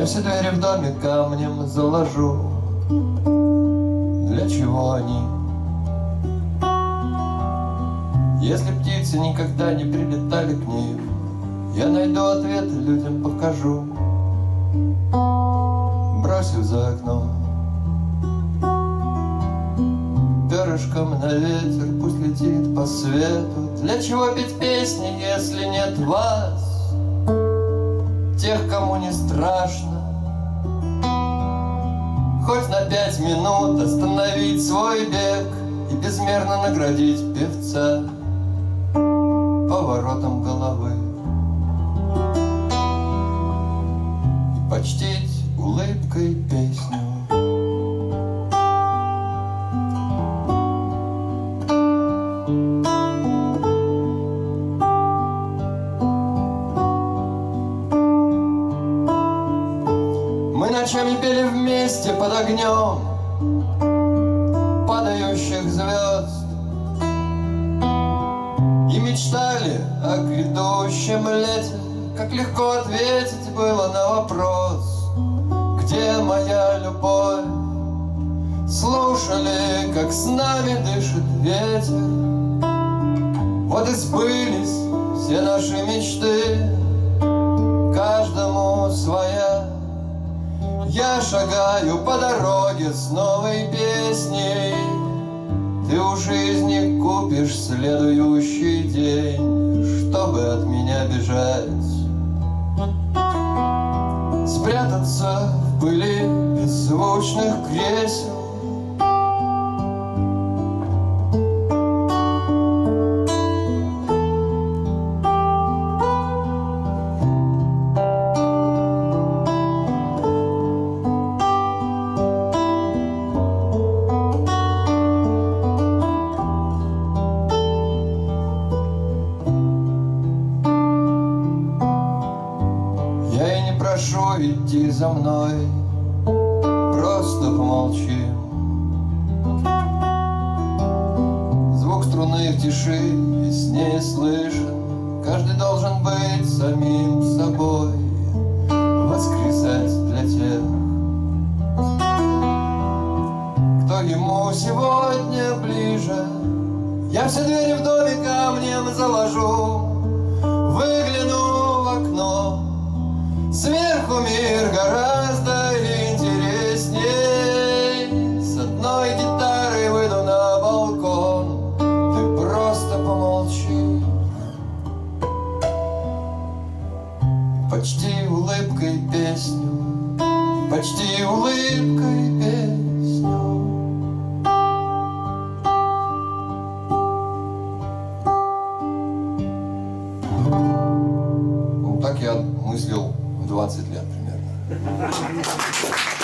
все двери в доме камнем заложу. Для чего они? Если птицы никогда не прилетали к ним, я найду ответы, людям покажу. Бросив за окно перышком на ветер, пусть летит по свету. Для чего петь песни, если нет вас, тех, кому не страшно? Хоть на 5 минут остановить свой бег и безмерно наградить певца поворотом головы и почтить улыбкой песню. Мы ночами пели вместе под огнем падающих звезд и мечтали о грядущем лете. Как легко ответить было на вопрос: где моя любовь? Слушали, как с нами дышит ветер. Вот и сбылись все наши мечты, каждому своя. Я шагаю по дороге с новой песней. Ты у жизни купишь следующий день, чтобы от меня бежать, спрятаться в пыли беззвучных кресел. Прошу идти за мной, просто помолчи. Звук струны в тиши и с ней слышен. Каждый должен быть самим собой, воскресать для тех, кто ему сегодня ближе. Я все двери в доме камнем заложу, выгляну в окно. Сверху мир гораздо интересней. С одной гитарой выйду на балкон. Ты просто помолчи, почти улыбкой песню, почти улыбкой песню. Ну, так я мыслил 20 лет примерно.